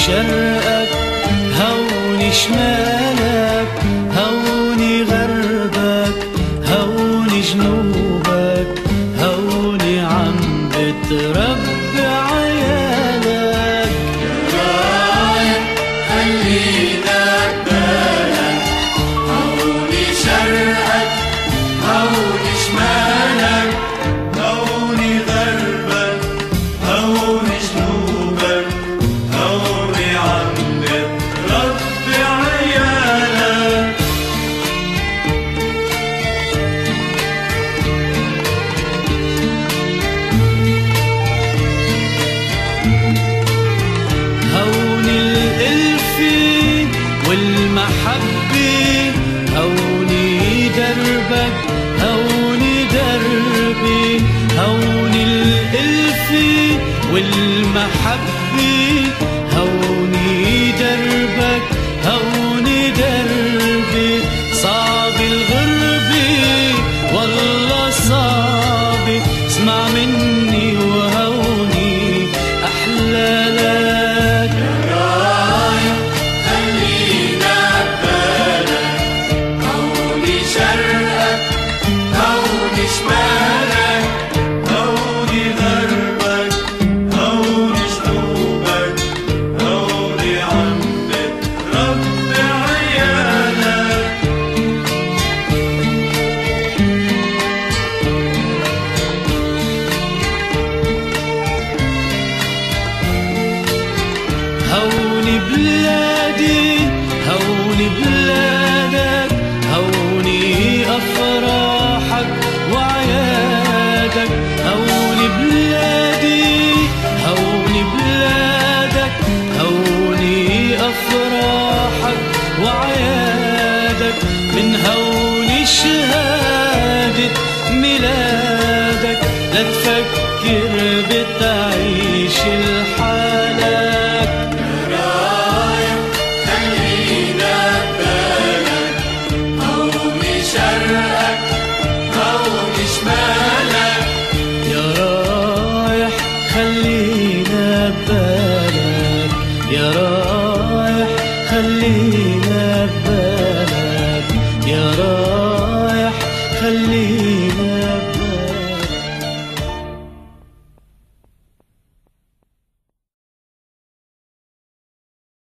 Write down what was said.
شرقك هوني شمالك، هوني غربك هوني جنوبك، هوني عم بتربي عيالك. يا رايح خلينا ببالك، هوني شرقك هوني شمالك، هوني غربك هوني جنوبك، هوني عم بتربي عيالك. هوني الألفة والمحبة، هوني دربك هوني دربي، هوني الألفة والمحبة، هوني دربك هوني دربي. صعب الغربة والله صعبة، اسمع مني وهوني أحلى لك. رايح خلينا ببالك، هوني شرقك هوني شمالك، هوني غربك هوني جنوبك، هوني عم بتربي عيالك. هوني بلادي هوني بلادك، هوني أفراحك وعيادك، هوني بلادي هوني بلادك، هوني أفراحك وعيادك. من هوني شهادة ميلادك، لا تفكر بتعيش لحالك. رايح خلينا ببالك، هوني شرقك هوني شمالك. يا رايح خلينا ببالك، يا رايح خلينا ببالك، يا رايح خلينا